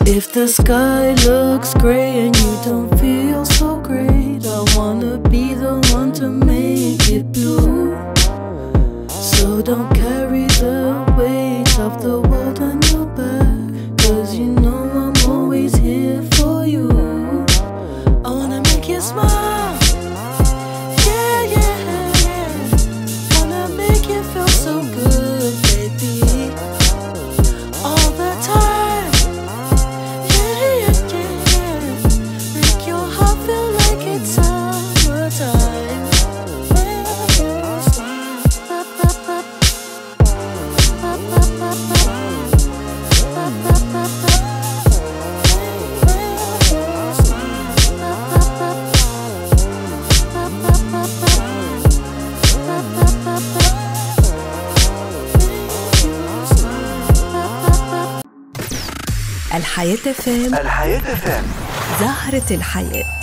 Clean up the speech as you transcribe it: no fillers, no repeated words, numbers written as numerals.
If the sky looks gray and you don't feel so great, I wanna be the one to make it blue. So don't carry the weight of the world on your back, 'cause you know I'm always here for you. I wanna make you smile, yeah, yeah, yeah. Wanna make you feel so good, baby, all the time, yeah, yeah, yeah. Make your heart feel like it's summertime. الحياة FM، الحياة FM، زهرة الحياة.